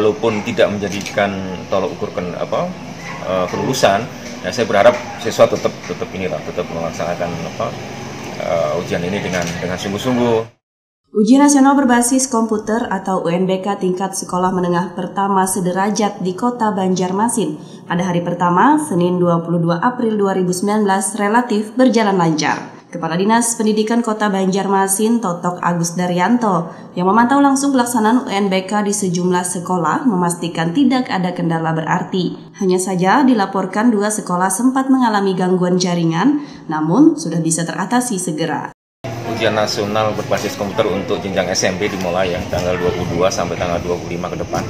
walaupun tidak menjadikan tolok ukur kelulusan, ya saya berharap siswa tetap melaksanakan ujian ini dengan sungguh-sungguh. Ujian nasional berbasis komputer atau UNBK tingkat sekolah menengah pertama sederajat di Kota Banjarmasin pada hari pertama, Senin 22 April 2019 relatif berjalan lancar. Kepala Dinas Pendidikan Kota Banjarmasin, Totok Agus Daryanto, yang memantau langsung pelaksanaan UNBK di sejumlah sekolah, memastikan tidak ada kendala berarti. Hanya saja dilaporkan 2 sekolah sempat mengalami gangguan jaringan, namun sudah bisa teratasi segera. Ujian nasional berbasis komputer untuk jenjang SMP dimulai ya tanggal 22 sampai tanggal 25 ke depan.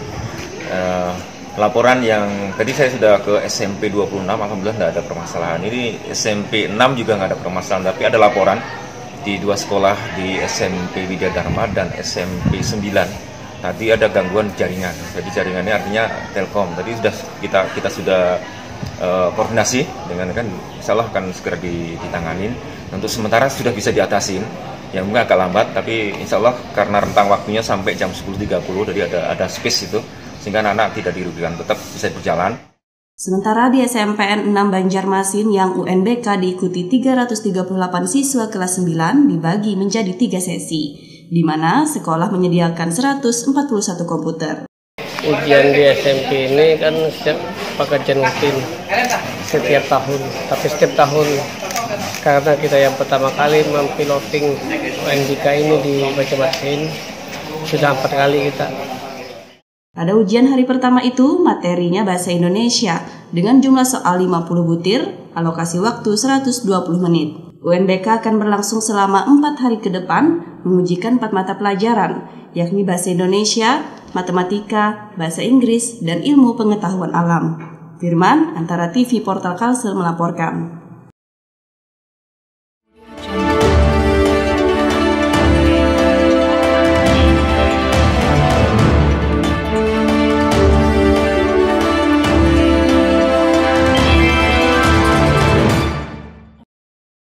Laporan yang tadi saya sudah ke SMP 26, alhamdulillah tidak ada permasalahan. Ini SMP 6 juga nggak ada permasalahan, tapi ada laporan di 2 sekolah di SMP Widya Dharma dan SMP 9. Tadi ada gangguan jaringan. Jadi jaringannya artinya Telkom. Tadi sudah kita sudah koordinasi dengan insya Allah akan segera ditanganin. Untuk sementara sudah bisa diatasin, yang mungkin agak lambat, tapi insya Allah karena rentang waktunya sampai jam 10.30, jadi ada space itu, sehingga anak-anak tidak dirugikan, tetap bisa berjalan. Sementara di SMPN 6 Banjarmasin yang UNBK diikuti 338 siswa kelas 9 dibagi menjadi 3 sesi, di mana sekolah menyediakan 141 komputer. Ujian di SMP ini kan pakai kajian rutin setiap tahun, tapi setiap tahun karena kita yang pertama kali mempiloting UNBK ini di Banjarmasin, sudah 4 kali kita. Pada ujian hari pertama itu, materinya bahasa Indonesia dengan jumlah soal 50 butir, alokasi waktu 120 menit. UNBK akan berlangsung selama 4 hari ke depan, mengujikan 4 mata pelajaran, yakni bahasa Indonesia, matematika, bahasa Inggris, dan ilmu pengetahuan alam. Firman, Antara TV Portal Kalsel melaporkan.